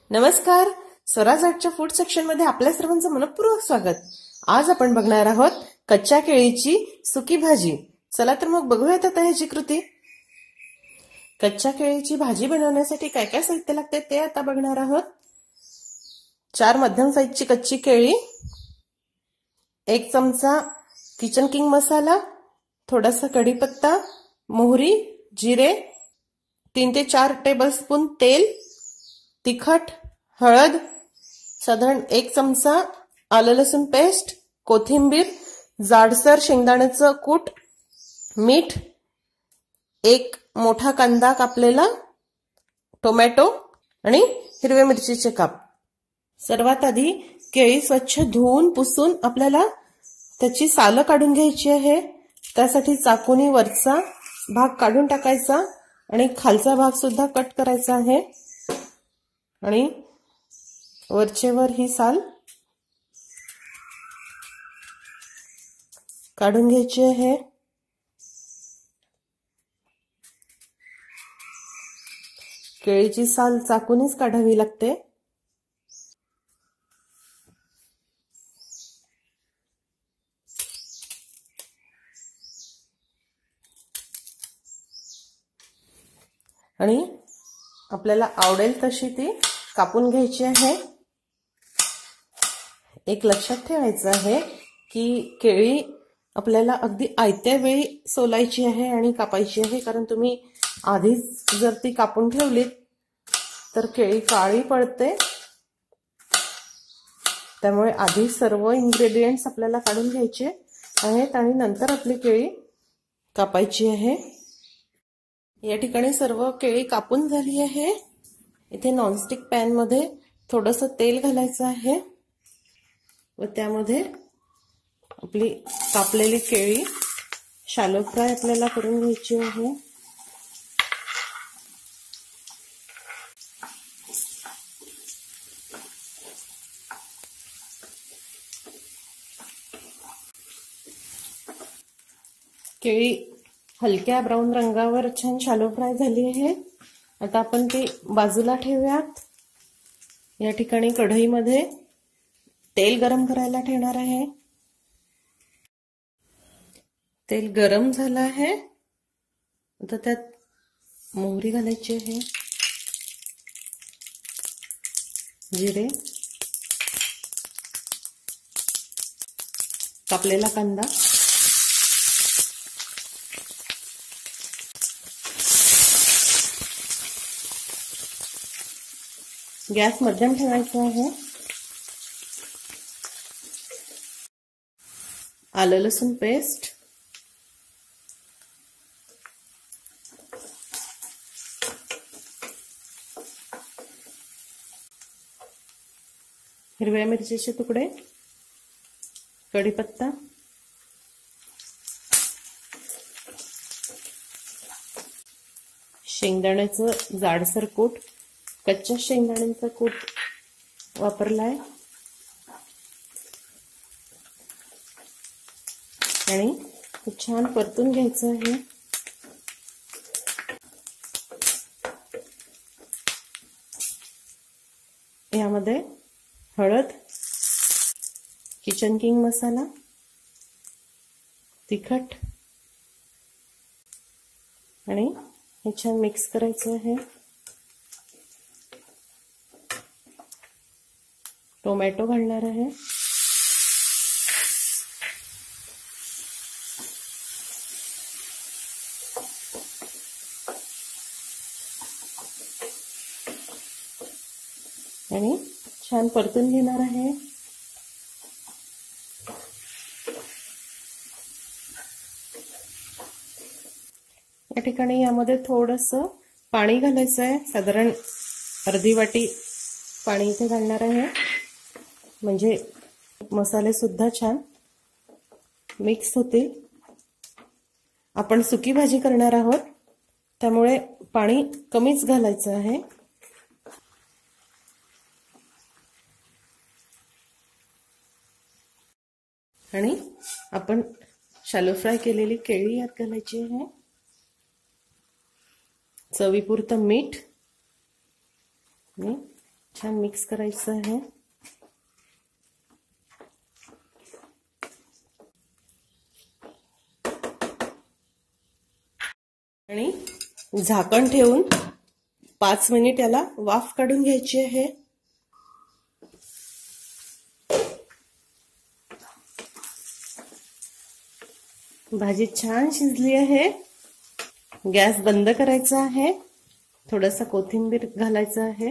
नमस्कार, स्वराजच्या food section मध्ये आपल्या सर्वांचं मनपूर्वक स्वागत। आज आपण बघणार आहोत कच्च्या केळीची सुकी भाजी। चला तर मग बघूयात आता ह्याची कृती। कच्च्या केळीची भाजी बनवण्यासाठी काय काय साहित्य लागते ते आता बघणार आहोत। 4 मध्यम साईजची कच्ची केळी, 1 चमचा किचन किंग मसाला, थोडासा कढीपत्ता, मोहरी, जिरे, 3 ते 4 टेबलस्पून तेल, तिखट, हळद, साधारण 1 चमचा आलं लसूण पेस्ट, कोथिंबीर, जाडसर शेंगदाण्याचं कूट, मीठ, 1 मोठा कांदा कापलेला, टोमॅटो आणि हिरव्या मिरचीचे काप। सर्वात आधी केळी स्वच्छ धुवून पुसून आपल्याला त्याची सालं काढून घ्यायची आहे। त्यासाठी चाकूने वरचा भाग काढून टाकायचा आणि खालचा भाग सुद्धा कट करायचा आहे आणि वरचेवर ही साल काढून घ्यायची आहे। केळीची साल चाकूनेच काढावी लागते। आणि आपल्याला आवडेल तशी ती कापून घ्यायची आहे। एक लक्षात ठेवायचं आहे की केळी आपल्याला अगदी आयत्या वेळी सोलायची आहे आणि कापायची आहे, कारण तुम्ही आधीच जर ती कापून ठेवली तर केळी काळी पडते। त्यामुळे आधी सर्व इन्ग्रेडियंट्स आपल्याला काढून घ्यायचे आहेत आणि नंतर आपली केळी कापायची आहे। या ठिकाणी सर्व केळी कापून झाली आहे। इथे नॉनस्टिक पॅन मध्ये थोडंसं तेल घालायचं आहे व त्यामध्ये आपली कापलेली केळी शॅलो फ्राय आपल्याला करून घ्यायची आहे। केळी हलक्या ब्राऊन रंगावर छान शॅलो फ्राय झाली आहे। आता आपण ती बाजूला ठेवूयात। या ठिकाणी कढईमध्ये तेल गरम करायला ठेवणार आहे। तेल गरम झालं आहे। आता त्यात मोहरी घालायची आहे, जिरे, कापलेला कांदा, गॅस मध्यम ठेवायचा आहे। आलं लसूण पेस्ट, हिरव्या मिरचीचे तुकडे, कढीपत्ता, शेंगदाण्याचं जाडसर कूट, कच्च्या शेंगदाण्याचा कूट वापरलाय आणि छान परतून घ्यायचं आहे। यामध्ये हळद, किचन किंग मसाला, तिखट आणि हे छान मिक्स करायचं आहे। टोमॅटो घालणार आहे आणि छान परतून घेणार आहे। या ठिकाणी यामध्ये थोडंसं पाणी घालायचं आहे, साधारण अर्धी वाटी पाणी इथे घालणार आहे, म्हणजे मसाले सुद्धा छान मिक्स होतील। आपण सुकी भाजी करणार आहोत त्यामुळे पाणी कमीच घालायचं आहे। आणि आपण शॅलो फ्राय केलेली केळी यात घालायची आहे, चवीपुरतं मीठ आणि छान मिक्स करायचं आहे. आणि झाकण ठेवून 5 मिनिट याला वाफ काढून घ्यायची आहे. भाजी छान शिजली आहे. गॅस बंद करायचा आहे. थोडासा कोथिंबीर घालायचा आहे.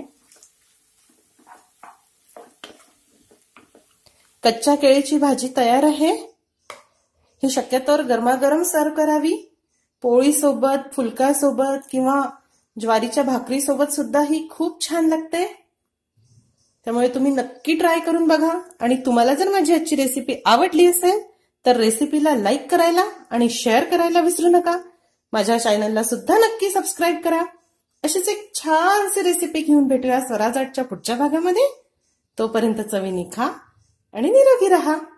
कच्च्या केळीची भाजी तयार आहे. ही शक्यतोवर गरमागरम सर्व करावी. पोळी सोबत, फुलका सोबत किंवा ज्वारीच्या भाकरी सोबत सुद्धा ही खूप छान लागते. त्यामुळे तुम्ही नक्की ट्राय करून बघा. आणि तुम्हाला जर माझी आजची रेसिपी आवडली असेल तर रेसिपीला लाईक करायला आणि शेअर करायला विसरू नका. माझ्या चॅनलला सुद्धा नक्की सबस्क्राईब करा. अशीच एक छानशी रेसिपी घेऊन भेटूया स्वराज आर्टच्या पुढच्या भागामध्ये. तोपर्यंत चवीने खा आणि निरोगी राहा.